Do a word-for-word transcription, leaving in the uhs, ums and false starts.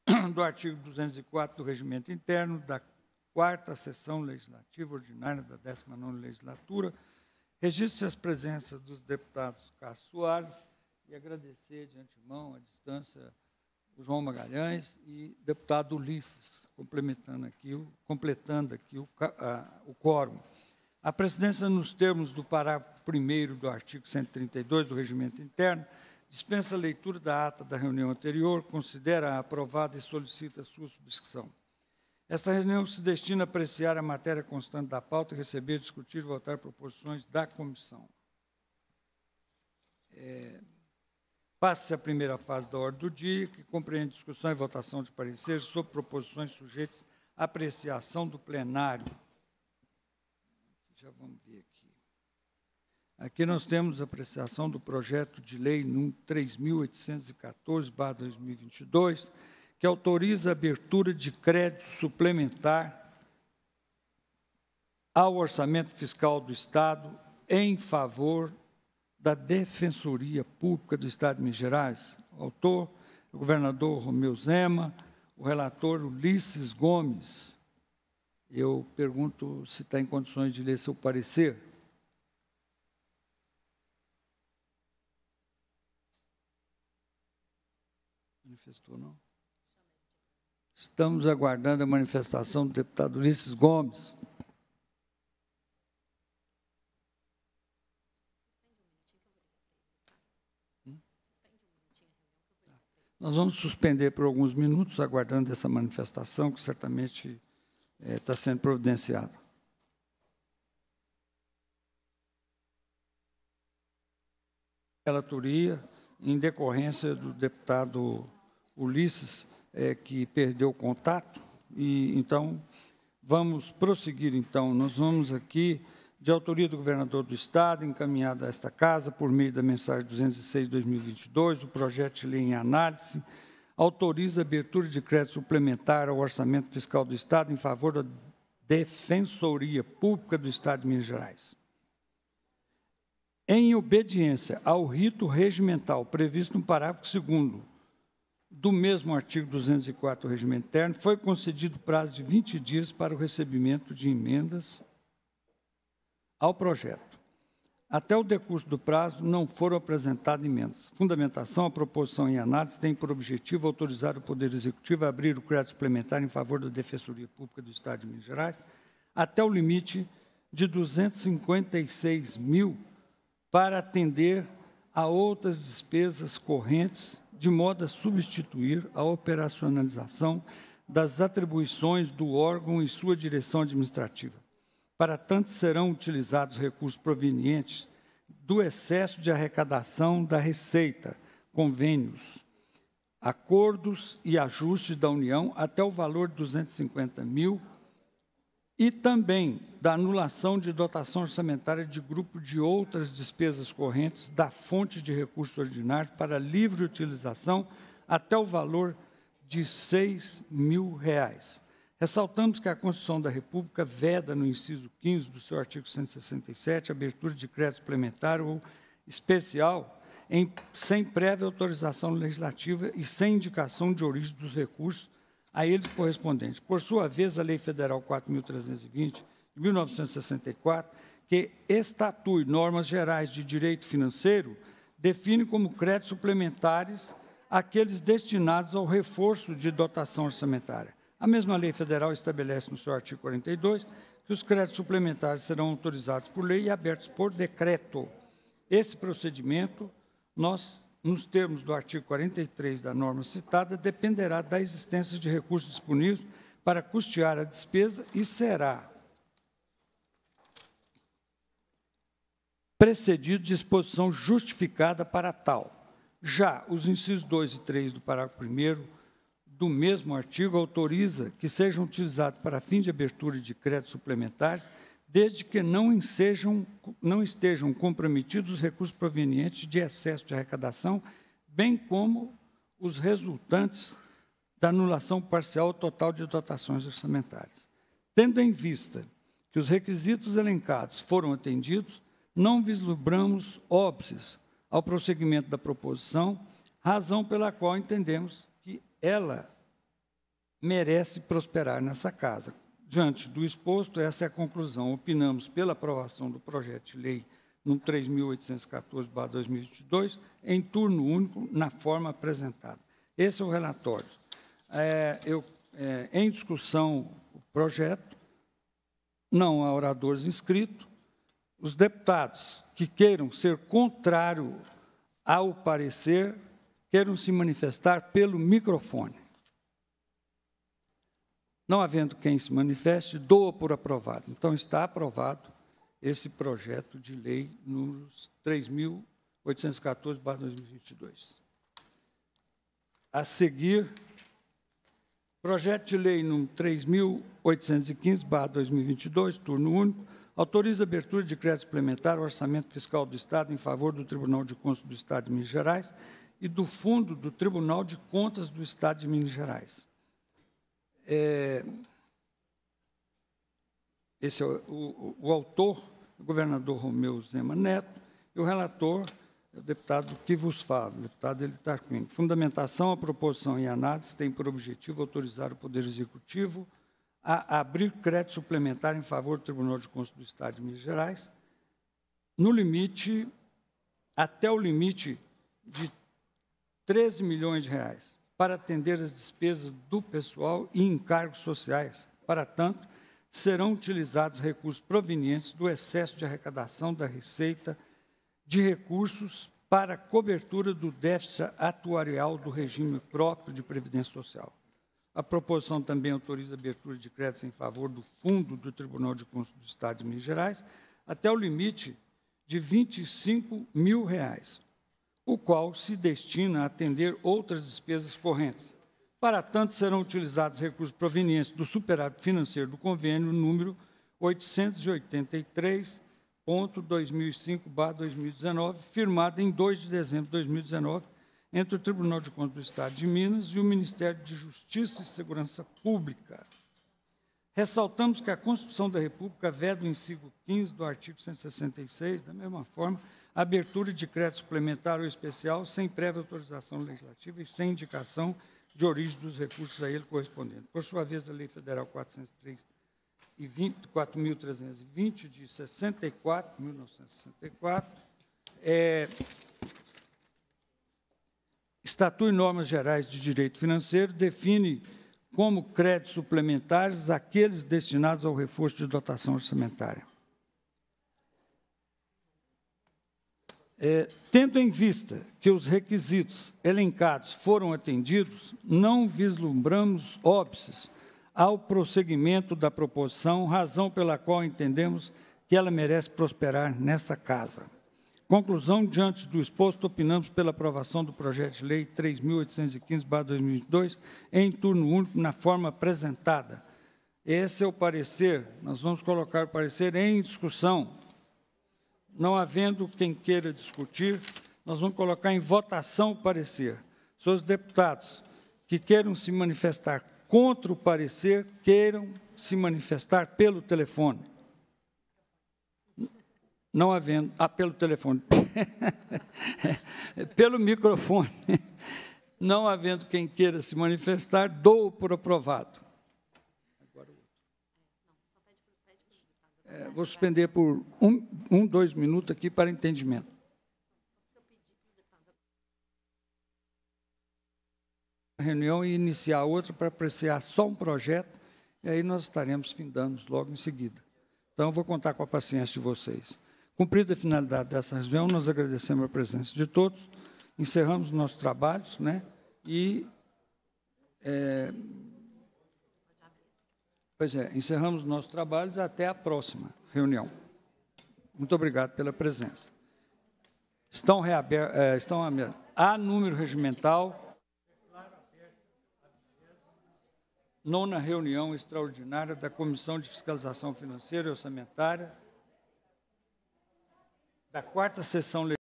do artigo duzentos e quatro do Regimento Interno da quarta Sessão Legislativa Ordinária da décima nona Legislatura, registre as presenças dos deputados Cássio Soares e agradecer de antemão, à distância, o João Magalhães e deputado Ulisses, complementando aqui, o, completando aqui o, a, o quórum. A presidência, nos termos do parágrafo primeiro do artigo cento e trinta e dois do Regimento Interno, dispensa a leitura da ata da reunião anterior, considera-a aprovada e solicita a sua subscrição. Esta reunião se destina a apreciar a matéria constante da pauta e receber, discutir e votar proposições da comissão. É, Passa-se a primeira fase da ordem do dia, que compreende discussão e votação de pareceres sobre proposições sujeitas à apreciação do plenário. Já vamos ver aqui. Aqui nós temos a apreciação do projeto de lei número três mil oitocentos e quatorze barra dois mil e vinte e dois, que autoriza a abertura de crédito suplementar ao orçamento fiscal do Estado em favor da Defensoria Pública do Estado de Minas Gerais. O autor, o governador Romeu Zema, o relator Ulisses Gomes. Eu pergunto se está em condições de ler seu parecer. Manifestou, não? Estamos aguardando a manifestação do deputado Ulisses Gomes. Hum? Nós vamos suspender por alguns minutos, aguardando essa manifestação, que certamente é, está sendo providenciada. Relatoria, em decorrência do deputado Ulisses, é, que perdeu o contato, e então vamos prosseguir. Então, nós vamos aqui, de autoria do governador do Estado, encaminhada a esta casa, por meio da mensagem duzentos e seis barra dois mil e vinte e dois, o projeto de lei em análise autoriza a abertura de crédito suplementar ao orçamento fiscal do Estado em favor da Defensoria Pública do Estado de Minas Gerais. Em obediência ao rito regimental previsto no parágrafo segundo do mesmo artigo duzentos e quatro do Regimento Interno, foi concedido prazo de vinte dias para o recebimento de emendas ao projeto. Até o decurso do prazo, não foram apresentadas emendas. Fundamentação: a proposição em análise tem por objetivo autorizar o Poder Executivo a abrir o crédito suplementar em favor da Defensoria Pública do Estado de Minas Gerais até o limite de duzentos e cinquenta e seis mil para atender a outras despesas correntes, de modo a substituir a operacionalização das atribuições do órgão e sua direção administrativa. Para tanto, serão utilizados recursos provenientes do excesso de arrecadação da Receita, convênios, acordos e ajustes da União até o valor de duzentos e cinquenta mil e também da anulação de dotação orçamentária de grupo de outras despesas correntes da fonte de recursos ordinários para livre utilização até o valor de seis mil reais. Ressaltamos que a Constituição da República veda, no inciso quinze do seu artigo cento e sessenta e sete, a abertura de crédito suplementar ou especial em, sem prévia autorização legislativa e sem indicação de origem dos recursos a eles correspondentes. Por sua vez, a Lei Federal quatro mil trezentos e vinte, de mil novecentos e sessenta e quatro, que estatui normas gerais de direito financeiro, define como créditos suplementares aqueles destinados ao reforço de dotação orçamentária. A mesma Lei Federal estabelece no seu artigo quarenta e dois que os créditos suplementares serão autorizados por lei e abertos por decreto. Esse procedimento, nós, nos termos do artigo quarenta e três da norma citada, dependerá da existência de recursos disponíveis para custear a despesa e será precedido de exposição justificada para tal. Já os incisos dois e três do parágrafo primeiro do mesmo artigo autoriza que sejam utilizados para fim de abertura de créditos suplementares, desde que não, sejam, não estejam comprometidos os recursos provenientes de excesso de arrecadação, bem como os resultantes da anulação parcial ou total de dotações orçamentárias. Tendo em vista que os requisitos elencados foram atendidos, não vislumbramos óbices ao prosseguimento da proposição, razão pela qual entendemos que ela merece prosperar nessa casa. Diante do exposto, essa é a conclusão. Opinamos pela aprovação do projeto de lei número três mil oitocentos e quatorze barra dois mil e vinte e dois, em turno único, na forma apresentada. Esse é o relatório. É, eu, é, em discussão, o projeto, não há oradores inscritos. Os deputados que queiram ser contrário ao parecer, queiram se manifestar pelo microfone. Não havendo quem se manifeste, doa por aprovado. Então, está aprovado esse projeto de lei número três mil oitocentos e quatorze barra dois mil e vinte e dois. A seguir, projeto de lei número três mil oitocentos e quinze barra dois mil e vinte e dois, turno único, autoriza a abertura de crédito suplementar ao orçamento fiscal do Estado em favor do Tribunal de Contas do Estado de Minas Gerais e do Fundo do Tribunal de Contas do Estado de Minas Gerais. É, esse é o, o, o autor, o governador Romeu Zema Neto, e o relator, o deputado que vos fala, o deputado Eli Tarquini. Fundamentação, a proposição e análise tem por objetivo autorizar o Poder Executivo a abrir crédito suplementar em favor do Tribunal de Contas do Estado de Minas Gerais, no limite, até o limite de treze milhões de reais, para atender as despesas do pessoal e encargos sociais. Para tanto, serão utilizados recursos provenientes do excesso de arrecadação da Receita de recursos para cobertura do déficit atuarial do regime próprio de Previdência Social. A proposição também autoriza a abertura de créditos em favor do Fundo do Tribunal de Contas do Estado de Minas Gerais até o limite de vinte e cinco mil reais, o qual se destina a atender outras despesas correntes. Para tanto, serão utilizados recursos provenientes do superávit financeiro do convênio número oitocentos e oitenta e três ponto dois mil e cinco barra dois mil e dezenove, firmado em dois de dezembro de dois mil e dezenove, entre o Tribunal de Contas do Estado de Minas e o Ministério de Justiça e Segurança Pública. Ressaltamos que a Constituição da República veda o inciso quinze do artigo cento e sessenta e seis, da mesma forma, a abertura de crédito suplementar ou especial sem prévia autorização legislativa e sem indicação de origem dos recursos a ele correspondentes. Por sua vez, a Lei Federal quatrocentos e três e quatro mil trezentos e vinte, de sessenta e quatro, mil novecentos e sessenta e quatro, é, Estatuto e Normas Gerais de Direito Financeiro define como créditos suplementares aqueles destinados ao reforço de dotação orçamentária. É, tendo em vista que os requisitos elencados foram atendidos, não vislumbramos óbices ao prosseguimento da proposição, razão pela qual entendemos que ela merece prosperar nessa casa. Conclusão, diante do exposto, opinamos pela aprovação do projeto de lei três mil oitocentos e quinze barra dois mil e vinte e dois, em turno único, na forma apresentada. Esse é o parecer. Nós vamos colocar o parecer em discussão. Não havendo quem queira discutir, nós vamos colocar em votação o parecer. Senhores deputados que queiram se manifestar contra o parecer, queiram se manifestar pelo telefone. Não havendo... Ah, pelo telefone. Pelo microfone. Não havendo quem queira se manifestar, dou por aprovado. É, vou suspender por um, um, dois minutos aqui para entendimento. A reunião e iniciar outra para apreciar só um projeto, e aí nós estaremos findando logo em seguida. Então, eu vou contar com a paciência de vocês. Cumprida a finalidade dessa reunião, nós agradecemos a presença de todos, encerramos nossos trabalhos, né, e... É, Pois é, encerramos nossos trabalhos até a próxima reunião. Muito obrigado pela presença. Estão reabertos, é, estão abertos. Há número regimental, nona reunião extraordinária da Comissão de Fiscalização Financeira e Orçamentária, da quarta sessão legislativa.